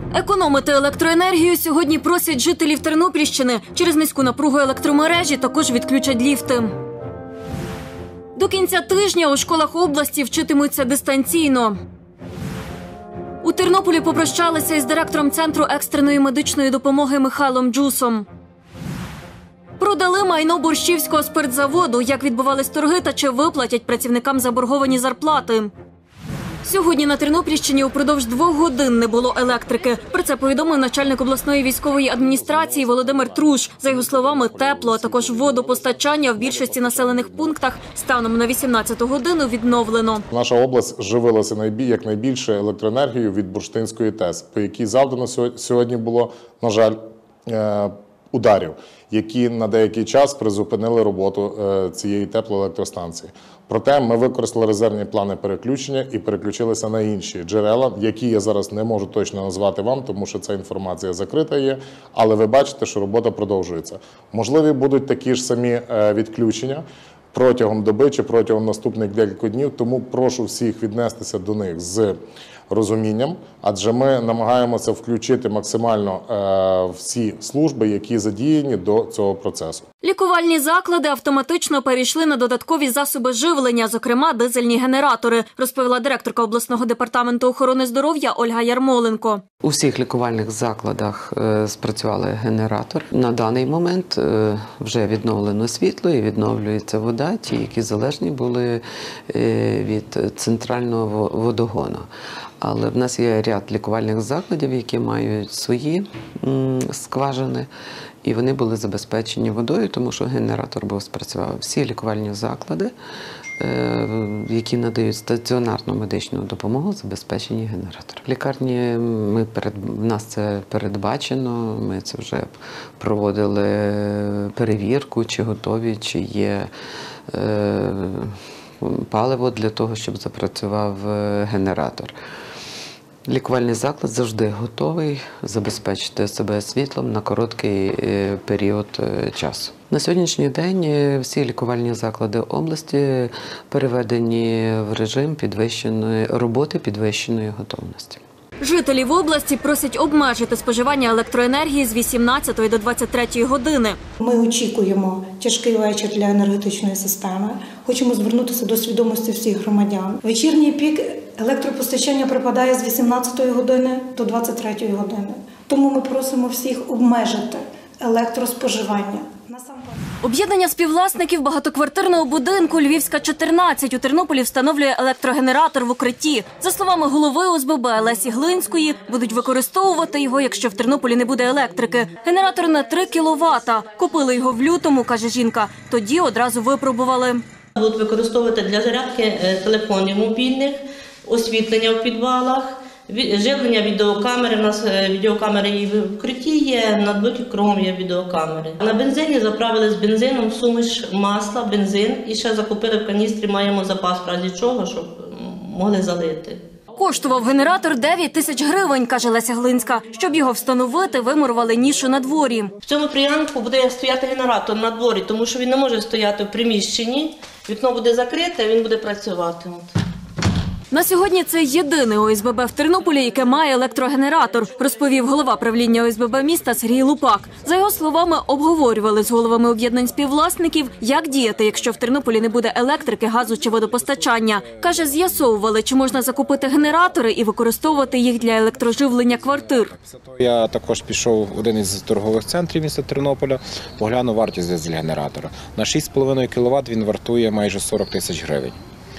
Економити електроенергію сьогодні просять жителів Тернопільщини. Через низьку напругу електромережі також відключать ліфти. До кінця тижня у школах області вчитимуться дистанційно. У Тернополі попрощалися із директором Центру екстреної медичної допомоги Михайлом Джусом. Продали майно Борщівського спиртзаводу, як відбувались торги та чи виплатять працівникам заборговані зарплати. Сьогодні на Тернопільщині упродовж 2 годин не було електрики. Про це повідомив начальник обласної військової адміністрації Володимир Труш. За його словами, тепло, а також водопостачання в більшості населених пунктах станом на 18-ту годину відновлено. Наша область живилася якнайбільше електроенергією від Бурштинської ТЕС, по якій завдано сьогодні було, на жаль, ударів, які на деякий час призупинили роботу цієї теплоелектростанції. Проте ми використали резервні плани переключення і переключилися на інші джерела, які я зараз не можу точно назвати вам, тому що ця інформація закрита є, але ви бачите, що робота продовжується. Можливі будуть такі ж самі відключення протягом доби чи протягом наступних декількох днів, тому прошу всіх віднестися до них з розумінням, адже ми намагаємося включити максимально всі служби, які задіяні до цього процесу. Лікувальні заклади автоматично перейшли на додаткові засоби живлення, зокрема дизельні генератори, розповіла директорка обласного департаменту охорони здоров'я Ольга Ярмоленко. У всіх лікувальних закладах спрацювали генератор. На даний момент вже відновлено світло і відновлюється вода, ті, які залежні були від центрального водогону. Але в нас є ряд лікувальних закладів, які мають свої скважини, і вони були забезпечені водою, тому що генератор був спрацював. Всі лікувальні заклади, які надають стаціонарну медичну допомогу, забезпечені генератором. В лікарні в нас це передбачено, ми це вже проводили перевірку, чи готові, чи є паливо для того, щоб запрацював генератор. Лікувальний заклад завжди готовий забезпечити себе світлом на короткий період часу. На сьогоднішній день всі лікувальні заклади області переведені в режим підвищеної готовності. Жителів області просять обмежити споживання електроенергії з 18 до 23 години. Ми очікуємо тяжкий вечір для енергетичної системи. Хочемо звернутися до свідомості всіх громадян. Вечірній пік електропостачання припадає з 18 години до 23 години. Тому ми просимо всіх обмежити електроспоживання. Об'єднання співвласників багатоквартирного будинку «Львівська, 14» у Тернополі встановлює електрогенератор в укритті. За словами голови ОСББ Лесі Глинської, будуть використовувати його, якщо в Тернополі не буде електрики. Генератор на 3 кВт. Купили його в лютому, каже жінка. Тоді одразу випробували. Будуть використовувати для зарядки телефонів мобільних, освітлення в підвалах, живлення відеокамери. У нас відеокамери і в укритті є, над викром є відеокамери. На бензині заправили з бензином суміш масла, бензин і ще закупили в каністрі, маємо запас в разі чого, щоб могли залити. Коштував генератор 9 тисяч гривень, каже Леся Глинська. Щоб його встановити, вимурували нішу на дворі. В цьому приянку буде стояти генератор на дворі, тому що він не може стояти в приміщенні. Вікно буде закрите, він буде працювати. На сьогодні це єдине ОСББ в Тернополі, яке має електрогенератор, розповів голова правління ОСББ міста Сергій Лупак. За його словами, обговорювали з головами об'єднань співвласників, як діяти, якщо в Тернополі не буде електрики, газу чи водопостачання. Каже, з'ясовували, чи можна закупити генератори і використовувати їх для електроживлення квартир. Я також пішов в один із торгових центрів міста Тернополя, поглянув вартість дизель-генератора. На 6,5 кВт він вартує майже 40 тисяч гривень.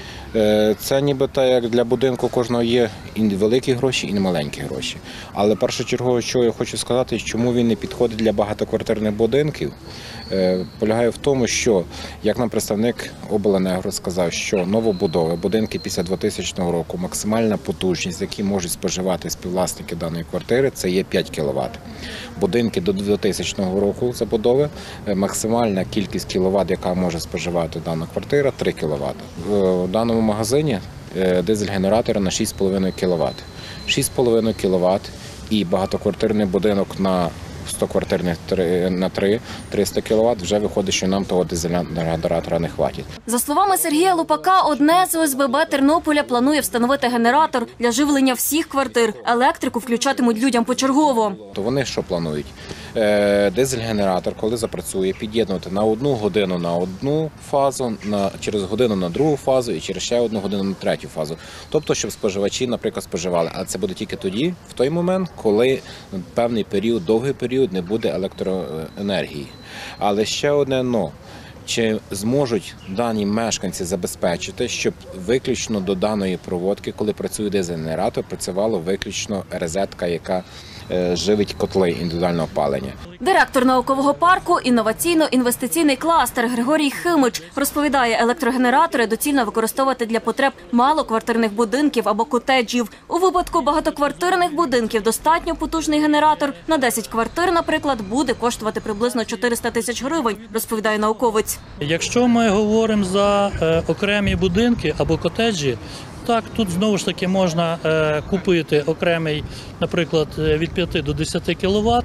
Це нібито як для будинку кожного є і великі гроші, і маленькі гроші. Але першочергово, що я хочу сказати, чому він не підходить для багатоквартирних будинків, полягає в тому, що, як нам представник обленерго сказав, що новобудови, будинки після 2000 року, максимальна потужність, які можуть споживати співвласники даної квартири, це є 5 кВт. Будинки до 2000 року забудови, максимальна кількість кіловат, яка може споживати дана квартира, 3 кВт. В даному магазині дизель-генератори на 6,5 кВт. 6,5 кВт і багатоквартирний будинок на 100 квартирних на 300 кВт, вже виходить, що нам того дизель-генератора не хватить. За словами Сергія Лупака, одне з ОСББ Тернополя планує встановити генератор для живлення всіх квартир. Електрику включатимуть людям почергово. То вони що планують? Дизель-генератор, коли запрацює, під'єднувати на 1 годину на одну фазу, через годину на другу фазу і через ще 1 годину на третю фазу. Тобто, щоб споживачі, наприклад, споживали. А це буде тільки тоді, в той момент, коли певний період, довгий період не буде електроенергії. Але ще одне «но». Чи зможуть дані мешканці забезпечити, щоб виключно до даної проводки, коли працює дизель-генератор, працювала виключно розетка, яка живить котли індивідуального опалення. Директор наукового парку «Інноваційно-інвестиційний кластер» Григорій Химич розповідає, електрогенератори доцільно використовувати для потреб малоквартирних будинків або котеджів. У випадку багатоквартирних будинків достатньо потужний генератор на 10 квартир, наприклад, буде коштувати приблизно 400 тисяч гривень, розповідає науковець. Якщо ми говоримо за окремі будинки або котеджі, так, тут знову ж таки можна купити окремий, наприклад, від 5 до 10 кВт.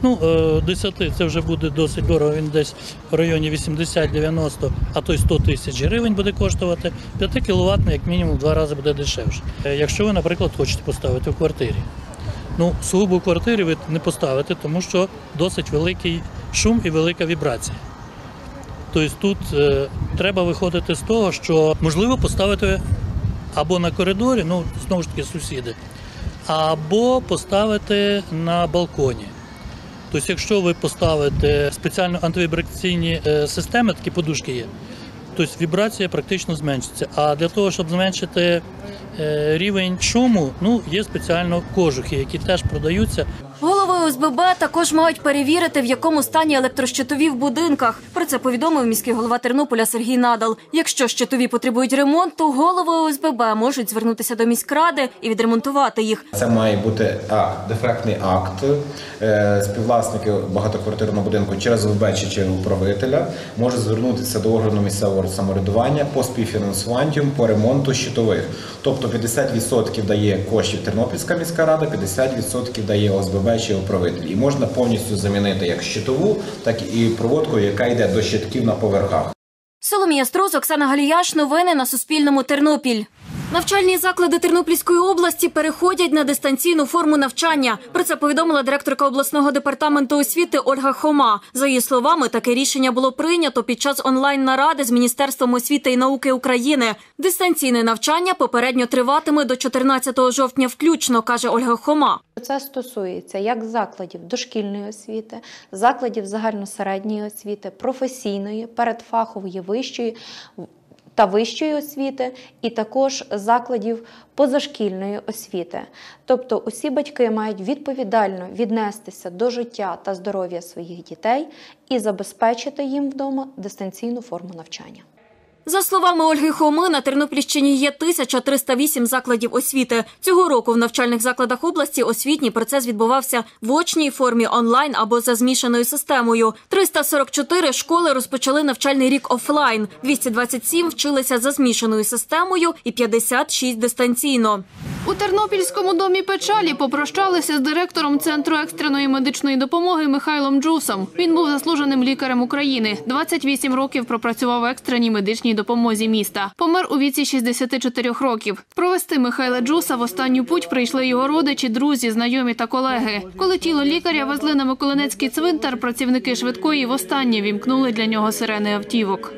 10 це вже буде досить дорого, він десь в районі 80-90, а то й 100 тисяч гривень буде коштувати. 5 кВт як мінімум в 2 рази буде дешевше. Якщо ви, наприклад, хочете поставити в квартирі. Сугубо в квартирі ви не поставите, тому що досить великий шум і велика вібрація. Тобто тут треба виходити з того, що можливо поставити або на коридорі, знову ж таки сусіди, або поставити на балконі. Тобто, якщо ви поставите спеціально антивібраційні системи, такі подушки є, тобто вібрація практично зменшиться. А для того, щоб зменшити рівень шуму, є спеціально кожухи, які теж продаються. Голови ОСББ також мають перевірити, в якому стані електрощитові в будинках. Про це повідомив міський голова Тернополя Сергій Надал. Якщо щитові потребують ремонту, голови ОСББ можуть звернутися до міськради і відремонтувати їх. Це має бути дефектний акт. Співвласники багатоквартирного будинку через ОСББ чи через управителя можуть звернутися до органу місцевого самоврядування по співфінансуванню по ремонту щитових. Тобто 50% дає коштів Тернопільська міська рада, 50% дає ОСББ чи управитель. І можна повністю замінити як щитову, так і проводку, яка йде до щитків на поверхах. Соломія Струс, Оксана Галіяш. Новини на Суспільному. Тернопіль. Навчальні заклади Тернопільської області переходять на дистанційну форму навчання. Про це повідомила директорка обласного департаменту освіти Ольга Хома. За її словами, таке рішення було прийнято під час онлайн-наради з Міністерством освіти і науки України. Дистанційне навчання попередньо триватиме до 14 жовтня включно, каже Ольга Хома. Це стосується як закладів дошкільної освіти, закладів загальносередньої освіти, професійної, передфахової, вищої та вищої освіти, і також закладів позашкільної освіти. Тобто усі батьки мають відповідально віднестися до життя та здоров'я своїх дітей і забезпечити їм вдома дистанційну форму навчання. За словами Ольги Хоми, на Тернопільщині є 1308 закладів освіти. Цього року в навчальних закладах області освітній процес відбувався в очній формі, онлайн або за змішаною системою. 344 школи розпочали навчальний рік офлайн, 227 вчилися за змішаною системою і 56 дистанційно. У Тернопільському домі печалі попрощалися з директором Центру екстреної медичної допомоги Михайлом Джусом. Він був заслуженим лікарем України. 28 років пропрацював в екстреній медичній допомозі міста. Помер у віці 64 років. Провести Михайла Джуса в останню путь прийшли його родичі, друзі, знайомі та колеги. Коли тіло лікаря везли на Миколинецький цвинтар, працівники швидкої востаннє вімкнули для нього сирени автівок.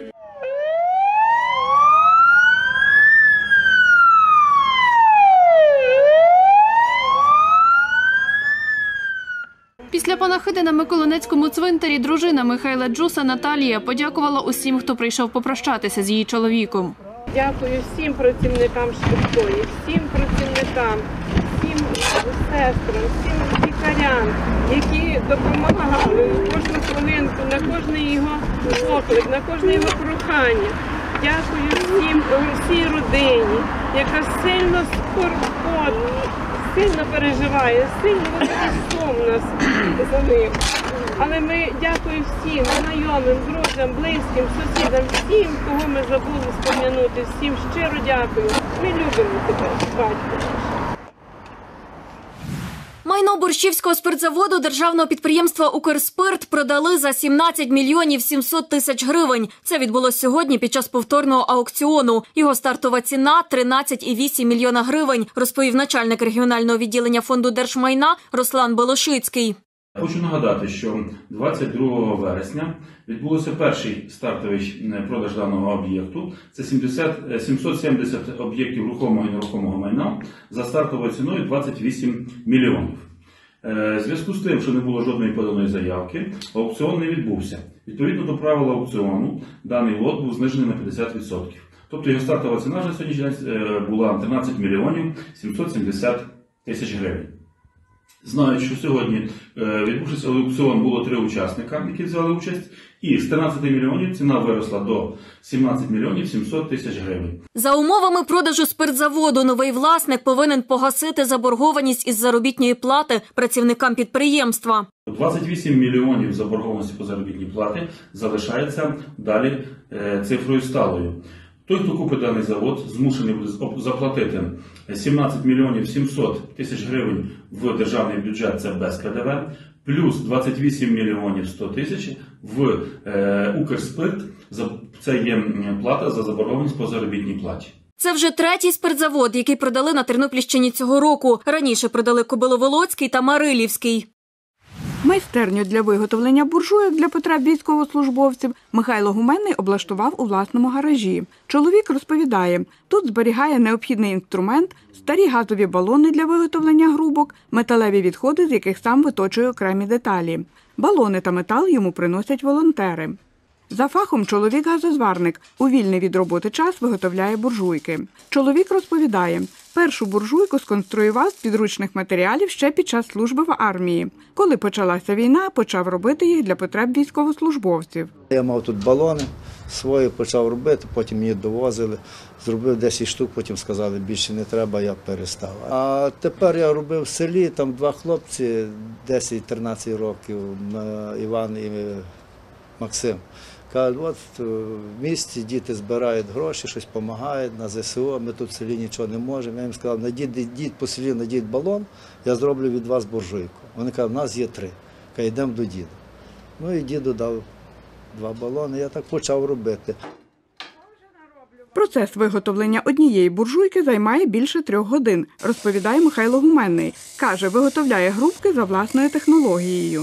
Після панахиди на Миколинецькому цвинтарі дружина Михайла Джуса Наталія подякувала усім, хто прийшов попрощатися з її чоловіком. Дякую всім працівникам швидкої, всім працівникам, всім сестрам, всім лікарям, які допомагали кожну хвилинку, на кожний його поклик, на кожне його прохання. Дякую всій родині, яка сильно сильно переживає, сильно сум нас за ним. Але ми дякую всім знайомим, друзям, близьким, сусідам, всім, кого ми забули спом'янути, всім щиро дякую. Ми любимо тебе, батько. Майно Борщівського спиртзаводу державного підприємства «Укрспирт» продали за 17 мільйонів 700 тисяч гривень. Це відбулося сьогодні під час повторного аукціону. Його стартова ціна – 13,8 мільйона гривень, розповів начальник регіонального відділення фонду держмайна Руслан Белошицький. Хочу нагадати, що 22 вересня відбувся перший стартовий продаж даного об'єкту. Це 770 об'єктів рухомого і нерухомого майна за стартовою ціною 28 мільйонів. В зв'язку з тим, що не було жодної поданої заявки, аукціон не відбувся. Відповідно до правил аукціону, даний лот був знижений на 50%. Тобто його стартова ціна на сьогоднішній день була 13 мільйонів 770 тисяч гривень. Знають, що сьогодні, відбувшись аукціон, було 3 учасника, які взяли участь, і з 13 мільйонів ціна виросла до 17 мільйонів 700 тисяч гривень. За умовами продажу спиртзаводу новий власник повинен погасити заборгованість із заробітної плати працівникам підприємства. 28 мільйонів заборгованості по заробітній платі залишається далі цифрою сталою. Той, хто купить даний завод, змушений буде заплатити 17 мільйонів 700 тисяч гривень в державний бюджет, це без ПДВ, плюс 28 мільйонів 100 тисяч в «Укрспирт», це є плата за заборгованість по заробітній платі. Це вже третій спиртзавод, який продали на Тернопільщині цього року. Раніше продали Кобиловолоцький та Марилівський. Майстерню для виготовлення буржуйок для потреб військовослужбовців Михайло Гуменний облаштував у власному гаражі. Чоловік розповідає, тут зберігає необхідний інструмент, старі газові балони для виготовлення грубок, металеві відходи, з яких сам виточує окремі деталі. Балони та метал йому приносять волонтери. За фахом чоловік газозварник. У вільний від роботи час виготовляє буржуйки. Чоловік розповідає, першу буржуйку сконструював з підручних матеріалів ще під час служби в армії. Коли почалася війна, почав робити їх для потреб військовослужбовців. Я мав тут балони свої, почав робити, потім її довозили. Зробив 10 штук, потім сказали, більше не треба, я перестав. А тепер я робив в селі, там 2 хлопці, 10-13 років, Іван і Максим. Кажуть, от в місті діти збирають гроші, щось допомагають на ЗСУ, ми тут в селі нічого не можемо. Я їм сказав, найдіть по селі, найдіть балон, я зроблю від вас буржуйку. Вони кажуть, у нас є 3. Кажуть, йдемо до діда. Ну і діду дав 2 балони, я так почав робити. Процес виготовлення однієї буржуйки займає більше 3 годин, розповідає Михайло Гуменний. Каже, виготовляє грубки за власною технологією.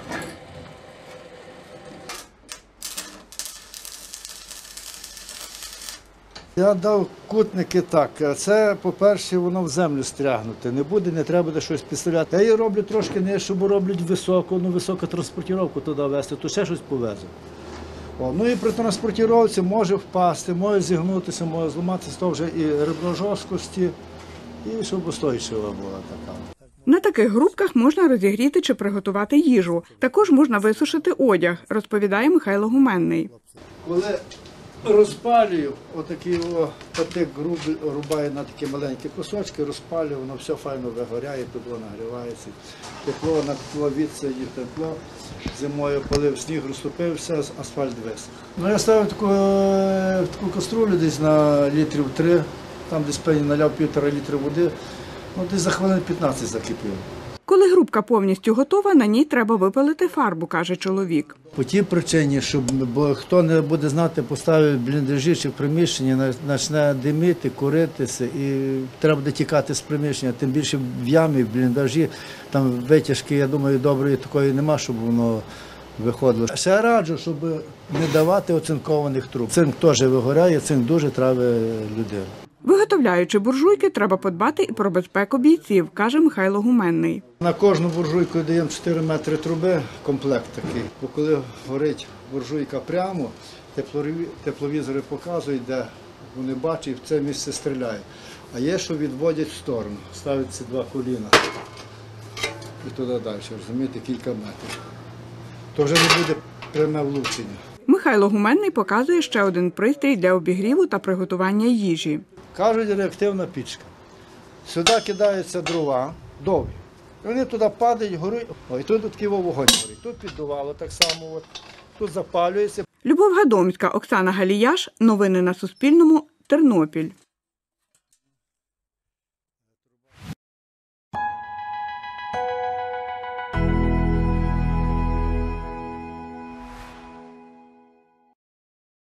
Я дав кутники так, це, по-перше, воно в землю стрягнути, не треба буде щось підставляти. Я її роблю трошки нижче, бо роблять високу транспортировку туди везти, то ще щось повезу. Ну і при транспортировці може впасти, може зігнутися, може зламатися, то вже і ребро жорсткості, і щоб устойчива була така. На таких грубках можна розігріти чи приготувати їжу. Також можна висушити одяг, розповідає Михайло Гуменний. Коли розпалюю, отакий патик рубаю на такі маленькі кусочки, розпалюю, воно все файно вигоряє, тепло нагрівається. Тепло, на тепло відсидів, тепло. Зимою полив сніг, розтопився, асфальт висох. Ну, я ставив таку каструлю десь на літрів 3, там десь певні наляв 1,5 літра води, десь за хвилин 15 закипіло. Коли грубка повністю готова, на ній треба випалити фарбу, каже чоловік. По тій причині, бо хто не буде знати, поставить бліндажі чи в приміщенні, почне димити, куритися і треба буде тікати з приміщення. Тим більше в ямі, в бліндажі, там витяжки, я думаю, доброї такої нема, щоб воно виходило. Ще раджу, щоб не давати оцинкованих труб. Цинк теж вигоряє, цинк дуже травить людину. Виготовляючи буржуйки, треба подбати і про безпеку бійців, каже Михайло Гуменний. На кожну буржуйку даємо 4 метри труби, комплект такий. Бо коли горить буржуйка прямо, тепловізори показують, де вони бачать, і в це місце стріляють. А є, що відводять в сторону, ставиться 2 коліна і туди далі, розумієте, кілька метрів. То вже не буде пряме влучення. Михайло Гуменний показує ще один пристрій для обігріву та приготування їжі. Кажуть, реактивна пічка. Сюди кидаються дрова, довгі. Вони туди падають, горуть. Ой, тут такий вогонь горить. Тут піддувало так само, тут запалюється. Любов Гадомська, Оксана Галіяш. Новини на Суспільному. Тернопіль.